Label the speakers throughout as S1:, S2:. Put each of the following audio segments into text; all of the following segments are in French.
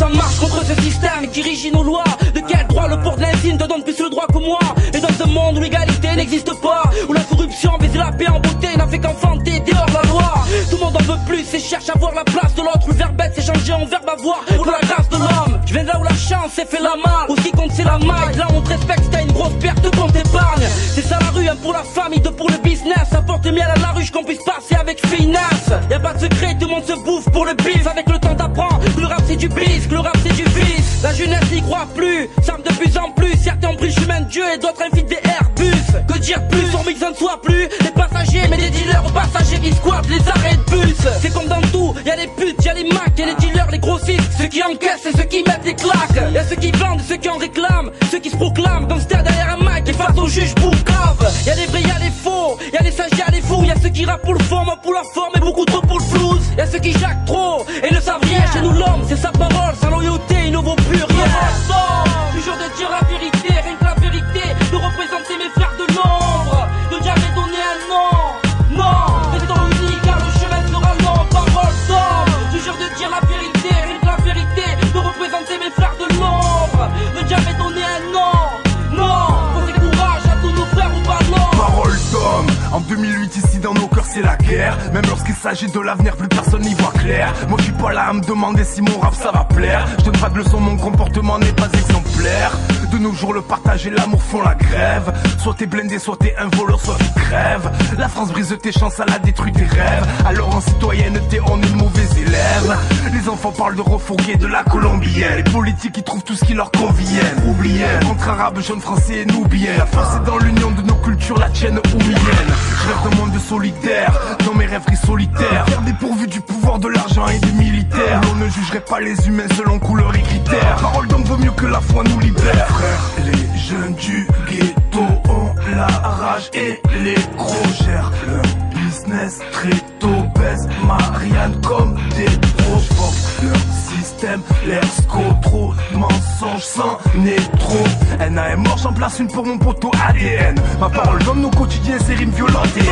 S1: en marche contre ce système qui régit nos lois. De quel droit le port de l'insigne te donne plus le droit que moi? Et dans un monde où l'égalité n'existe pas, où la corruption baise la paix en beauté n'a fait qu'enfanter dehors la loi. Tout le monde en veut plus et cherche à voir la place de l'autre. Le verbe bête s'est changé en verbe avoir pour la grâce de l'homme. Je viens de là où la chance s'est fait la malle. Où ce qui compte c'est la maille. Là on te respecte, t'as une grosse perte de compte épargne. C'est ça la rue, un pour la famille, deux pour le business. Apporte miel à la ruche qu'on puisse passer avec finesse. Y'a pas de secret, tout le monde se bouffe pour le bif. Avec le temps t'apprends que le rap c'est du bis, que le rap c'est du vice. La jeunesse n'y croit plus, s'arme de plus en plus. Certains ont pris le chemin de Dieu et d'autres invitent des Airbus. Que dire plus, on mixe ne soit plus des passagers, mais des dealers aux passagers qui squattent les arrêts de bus. C'est comme dans tout, y'a les putes, y'a les macs, y'a les dealers, les grossistes, ceux qui encaissent et ceux qui mettent des claques. Y'a ceux qui vendent, ceux qui en réclament, ceux qui se proclament gangsters derrière un mic et face au juge pour cave. Y'a les vrais, y'a les faux, y'a les sages, y'a les fous. Y'a ceux qui rappent pour le fond, moi pour la forme et beaucoup trop pour le flouze. Y'a ceux qui jacquent trop et ne savent rien. Chez nous l'homme, c'est sa parole, sa loyauté, il ne vaut plus rien. Toujours de dire la vérité, rien que la vérité, de représenter mes frères de l'ombre, de jamais donner un nom. Non, restons unis car le chemin sera long. Parole d'homme, toujours de dire la vérité, rien que la vérité, de représenter mes frères de l'ombre, de jamais donner un nom. Non, faut courage à tous nos frères ou pas non.
S2: Parole d'homme, en 2008 ici dans nos cœurs c'est la guerre. Même lorsqu'il s'agit de l'avenir, plus personne n'y voit clair. Moi je suis pas là à me demander si mon rap ça va plaire. Je donne pas de leçons, mon comportement n'est pas exemplaire. De nos jours le partage et l'amour font la grève. Soit t'es blindé, soit t'es un voleur, soit tu crèves. La France brise tes chances, elle a détruit tes rêves. Alors en citoyenneté on est de mauvais élèves. Les enfants parlent de refourguer de la colombienne. Les politiques ils trouvent tout ce qui leur convient. Oubliez, entre arabes, jeunes français et noubiens. La force est dans l'union de nos cultures, la tienne ou mienne. Je rêve d'un monde solidaire, dans mes rêveries solitaires. Faire dépourvu du pouvoir, de l'argent et des militaires. On ne jugerait pas les humains selon couleur et critères. Parole d'homme vaut mieux que la foi nous libère. Les jeunes du ghetto ont la rage et les gros gèrent leur business très tôt. Baisse Marianne comme des pros. Fuck leur système, l'air trop de mensonges, c'en est trop. NAM mort, j'en place une pour mon poteau ADN. Ma parole d'homme, nos quotidiens, c'est rimes violentes et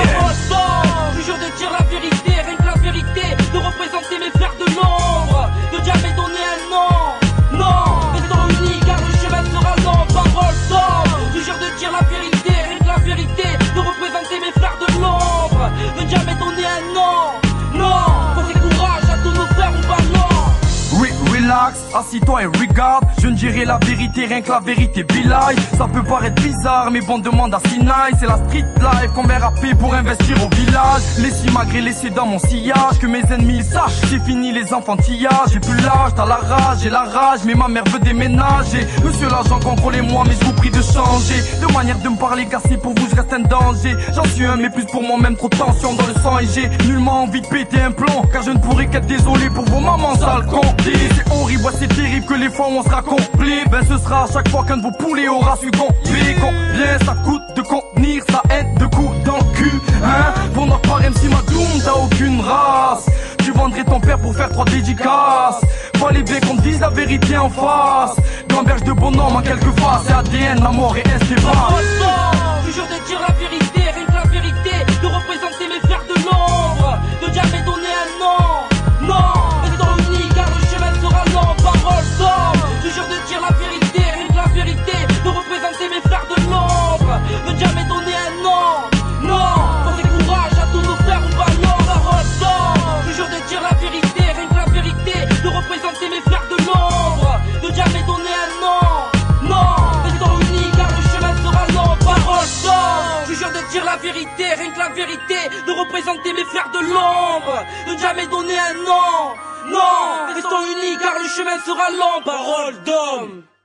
S1: je jure de dire la vérité, rien que la vérité, de représenter mes frères de l'ombre, de jamais donner un nom. Non, restons unis car le chemin sera long. Parole d'homme, je jure de dire la vérité, rien que la vérité, de représenter mes frères de l'ombre, de jamais donner un nom. Non, faut courage à tous nos frères ou pas non.
S3: Oui, relax, assis-toi et regarde. Je ne dirai la vérité, rien que la vérité, Bilal. Ça peut paraître bizarre, mais bon, demande à Sinai. C'est la street life qu'on met rapé pour investir au village. Laissez malgré laissé dans mon sillage. Que mes ennemis sachent, j'ai fini les enfantillages. J'ai plus l'âge, t'as la rage, j'ai la rage. Mais ma mère veut déménager. Monsieur l'agent, contrôlez-moi, mais je vous prie de changer de manière de me parler, car c'est pour vous, je reste un danger. J'en suis un, mais plus pour moi-même, trop de tension dans le sang. Et j'ai nullement envie de péter un plomb, car je ne pourrai qu'être désolé pour vos mamans sales compter. C'est horrible, ouais, c'est terrible que les fois où on sera complet. Ben ce sera à chaque fois qu'un de vos poulets aura succombé. Combien ça coûte de contenir sa haine de coups dans le cul, hein? Pour notre part MC Madoum, t'as aucune race. Tu vendrais ton père pour faire 3 dédicaces. Fallait bien qu'on te dise la vérité en face. Gamberge de bonhomme en quelques faces. C'est ADN, la mort et Esteban.
S1: Je jure de dire la vérité, rien que la vérité, de représenter mes frères de l'ombre, de jamais donner un nom. Non, restons unis car le chemin sera long. Parole d'homme, je jure de dire la vérité, rien que la vérité, de représenter mes frères de l'ombre, de jamais donner un nom. Non, faut courage à tous nos frères ou pas non. Parole d'homme, je jure de dire la vérité, rien que la vérité, de représenter mes frères de l'ombre, de jamais donner un nom. Non, restons unis car le chemin sera long. Parole d'homme, je jure de dire la vérité, rien que la vérité, de représenter mes frères de l'ombre, de jamais donner un nom. Non, restons unis car le chemin sera long. Parole d'homme.